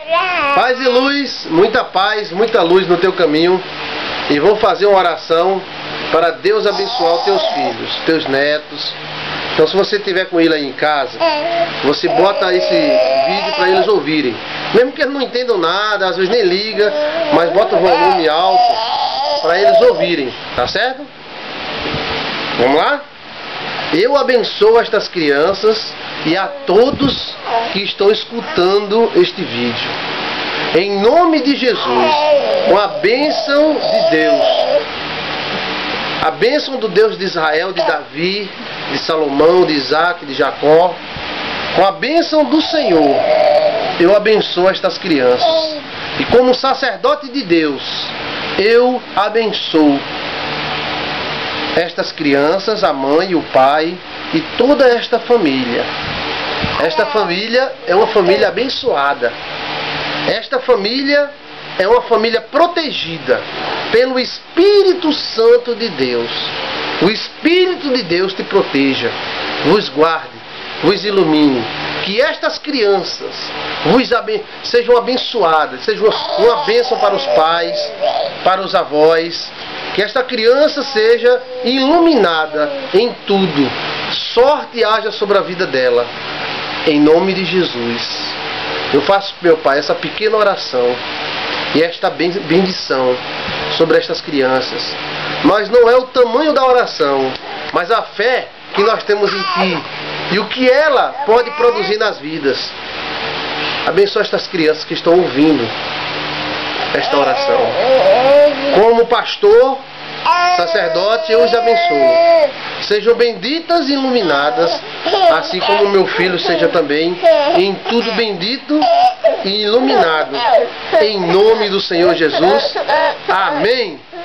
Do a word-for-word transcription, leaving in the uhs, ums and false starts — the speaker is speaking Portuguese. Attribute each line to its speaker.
Speaker 1: Paz e luz, muita paz, muita luz no teu caminho. E vou fazer uma oração para Deus abençoar os teus filhos, teus netos. Então, se você tiver com ele aí em casa, você bota esse vídeo para eles ouvirem. Mesmo que eles não entendam nada, às vezes nem liga, mas bota o volume alto para eles ouvirem, tá certo? Vamos lá? Eu abençoo estas crianças e a todos que estão escutando este vídeo. Em nome de Jesus, com a bênção de Deus, a bênção do Deus de Israel, de Davi, de Salomão, de Isaac, de Jacó, com a bênção do Senhor, eu abençoo estas crianças. E como sacerdote de Deus, eu abençoo estas crianças, a mãe, o pai e toda esta família. Esta família é uma família abençoada. Esta família é uma família protegida pelo Espírito Santo de Deus. O Espírito de Deus te proteja, vos guarde, vos ilumine. Que estas crianças vos aben sejam abençoadas, sejam uma bênção para os pais, para os avós. Que esta criança seja iluminada em tudo. Sorte haja sobre a vida dela. Em nome de Jesus. Eu faço, meu Pai, essa pequena oração e esta bendição sobre estas crianças. Mas não é o tamanho da oração, mas a fé que nós temos em Ti e o que ela pode produzir nas vidas. Abençoa estas crianças que estão ouvindo esta oração. Como pastor, sacerdote, eu os abençoo. Sejam benditas e iluminadas, assim como meu filho seja também em tudo bendito e iluminado. Em nome do Senhor Jesus. Amém.